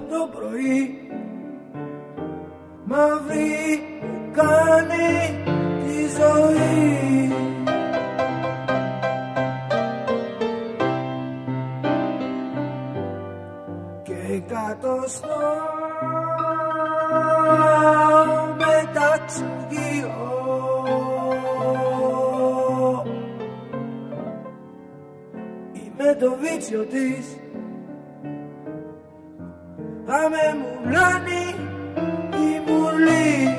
το πρωί, μαύρη που κάνει τη ζωή. Και κατοστό μεταξυγείο είμαι το βίτσιο της, θα με μουλάνει η μουλή.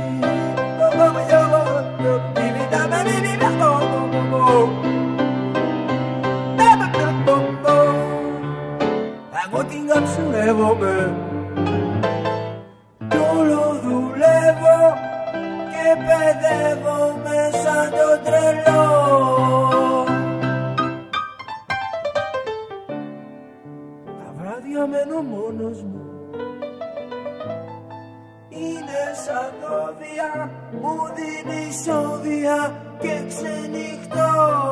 Εγώ την καψουρεύομαι κι όλο δουλεύω και παιδεύομαι σαν το τρελό. Τα βράδια μένω μόνος μου, είναι σαν δόδια, μου δίνει σόδια και ξενυχτώ.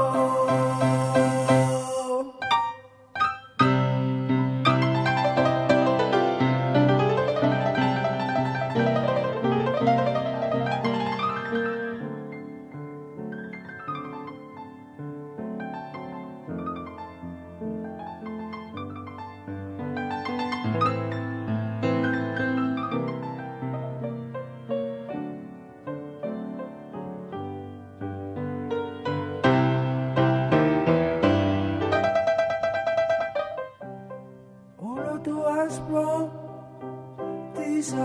Το άσπρο της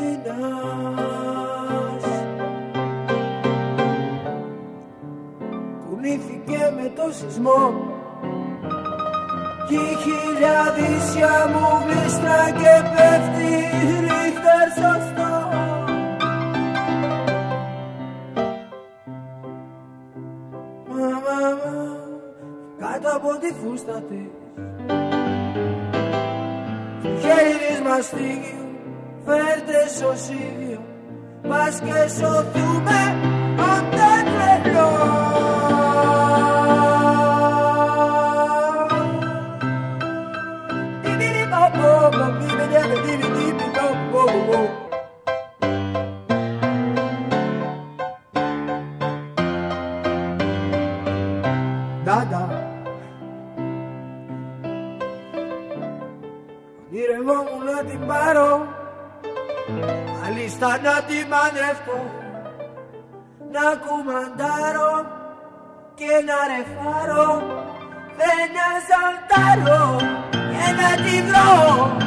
Αθήνας κουνήθηκε με το σεισμό κι η χιλιαδίσια μου γλίστρα και πέφτει ρίχτερ σωστό. Μαμά κάτω από τη φούστα της χέρι της μαστίγιο, φέρτε σωσίδιο, πας και σωθούμε απ' τα τρελό. Ονειρευόμουν να την πάρω, αλίστα να την μαντρευτώ, να κουμαντάρω και να ρεφάρω, δεν να σαλτάρω και να τη βρω.